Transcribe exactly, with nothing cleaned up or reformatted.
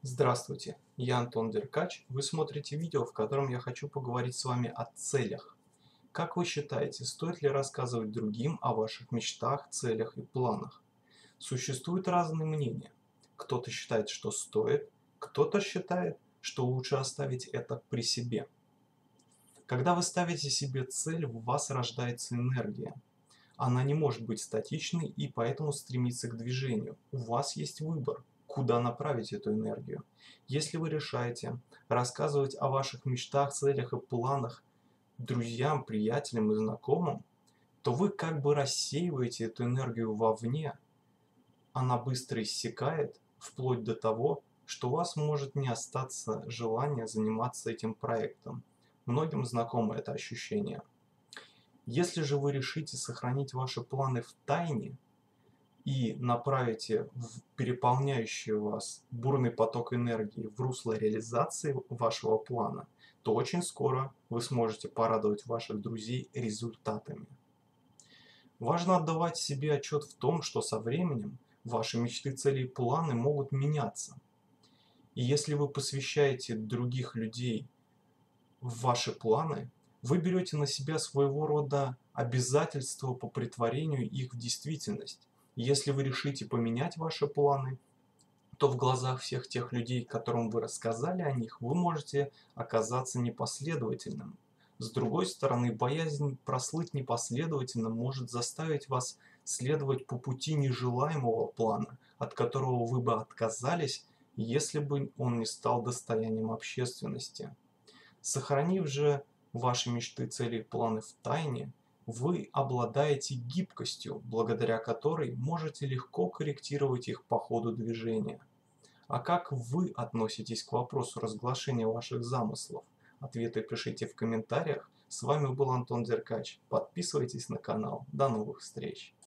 Здравствуйте, я Антон Деркач. Вы смотрите видео, в котором я хочу поговорить с вами о целях. Как вы считаете, стоит ли рассказывать другим о ваших мечтах, целях и планах? Существуют разные мнения. Кто-то считает, что стоит, кто-то считает, что лучше оставить это при себе. Когда вы ставите себе цель, в вас рождается энергия. Она не может быть статичной и поэтому стремится к движению. У вас есть выбор, куда направить эту энергию. Если вы решаете рассказывать о ваших мечтах, целях и планах друзьям, приятелям и знакомым, то вы как бы рассеиваете эту энергию вовне. Она быстро иссякает, вплоть до того, что у вас может не остаться желания заниматься этим проектом. Многим знакомо это ощущение. Если же вы решите сохранить ваши планы в тайне и направите в переполняющий вас бурный поток энергии в русло реализации вашего плана, то очень скоро вы сможете порадовать ваших друзей результатами. Важно отдавать себе отчет в том, что со временем ваши мечты, цели и планы могут меняться. И если вы посвящаете других людей в ваши планы, вы берете на себя своего рода обязательства по претворению их в действительность. Если вы решите поменять ваши планы, то в глазах всех тех людей, которым вы рассказали о них, вы можете оказаться непоследовательным. С другой стороны, боязнь прослыть непоследовательным может заставить вас следовать по пути нежелаемого плана, от которого вы бы отказались, если бы он не стал достоянием общественности. Сохранив же ваши мечты, цели и планы в тайне, вы обладаете гибкостью, благодаря которой можете легко корректировать их по ходу движения. А как вы относитесь к вопросу разглашения ваших замыслов? Ответы пишите в комментариях. С вами был Антон Деркач. Подписывайтесь на канал. До новых встреч!